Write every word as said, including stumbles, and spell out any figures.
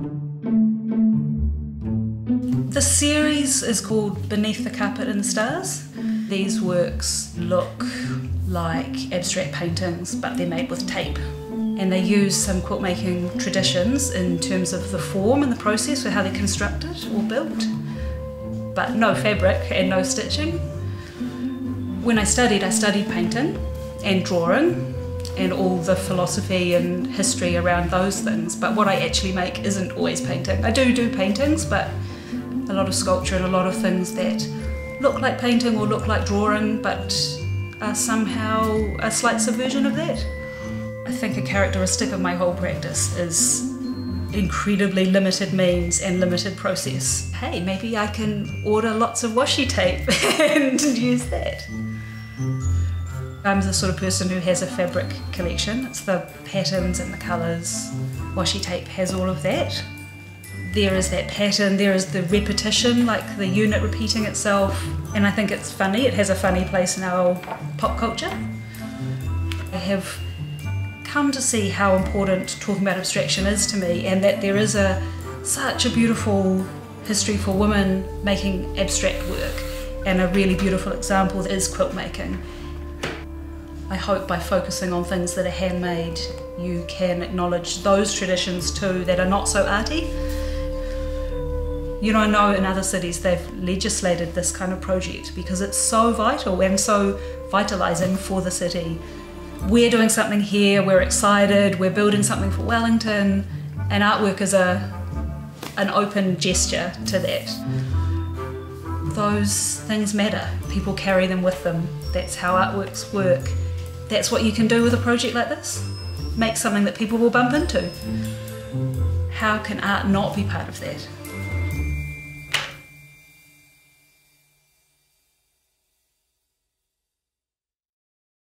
The series is called Beneath the Carpet and the Stars. These works look like abstract paintings, but they're made with tape. And they use some quilt making traditions in terms of the form and the process for how they're constructed or built, but no fabric and no stitching. When I studied, I studied painting and drawing and all the philosophy and history around those things, but what I actually make isn't always painting. I do do paintings, but a lot of sculpture and a lot of things that look like painting or look like drawing, but are somehow a slight subversion of that. I think a characteristic of my whole practice is incredibly limited means and limited process. Hey, maybe I can order lots of washi tape and use that. I'm the sort of person who has a fabric collection. It's the patterns and the colours. Washi tape has all of that. There is that pattern, there is the repetition, like the unit repeating itself, and I think it's funny. It has a funny place in our pop culture. I have come to see how important talking about abstraction is to me, and that there is a such a beautiful history for women making abstract work, and a really beautiful example is quilt making. I hope by focusing on things that are handmade, you can acknowledge those traditions too that are not so arty. You know, I know in other cities they've legislated this kind of project because it's so vital and so vitalising for the city. We're doing something here, we're excited, we're building something for Wellington, and artwork is a, an open gesture to that. Those things matter. People carry them with them. That's how artworks work. That's what you can do with a project like this. Make something that people will bump into. How can art not be part of that?